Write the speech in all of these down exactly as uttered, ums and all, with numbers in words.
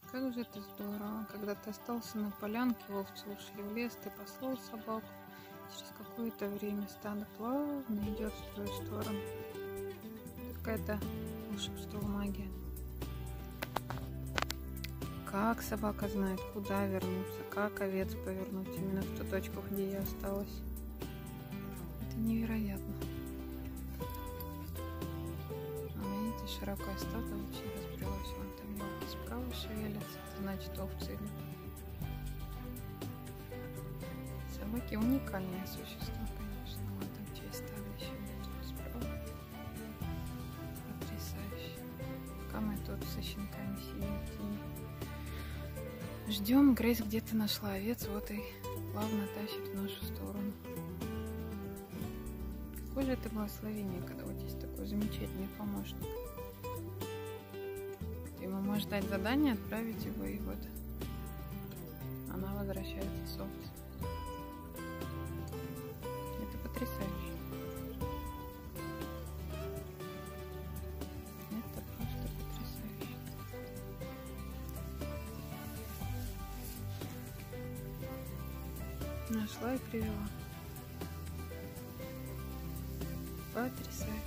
Как же это здорово, когда ты остался на полянке, овцы ушли в лес, ты послал собаку. Через какое-то время стадо плавно идет в твою сторону. Какая-то волшебство, магия. Как собака знает, куда вернуться, как овец повернуть именно в ту точку, где я осталась. Это невероятно. А видите, широкое стадо вообще разбрелось. Вон там елки справа шевелятся, это значит овцы идут. Собаки уникальные существа, конечно. Вон там часть стада еще идет справа. Потрясающе. Пока мы тут со щенками сидим в тени. Ждем. Грейс где-то нашла овец, вот и плавно тащит в нашу сторону. Какое же это благословение, когда вот есть такой замечательный помощник. Ты ему можешь дать задание, отправить его, и вот она возвращается с овцем. Это потрясающе. Это просто потрясающе. Нашла и привела. Потрясающе.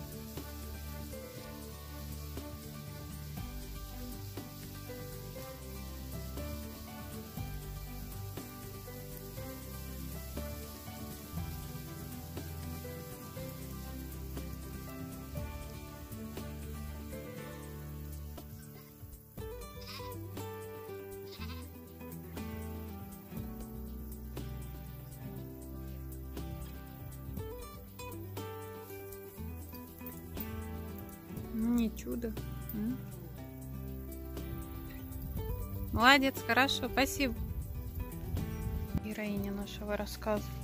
Ну, не чудо. М? Молодец, хорошо, спасибо. Героиня нашего рассказа.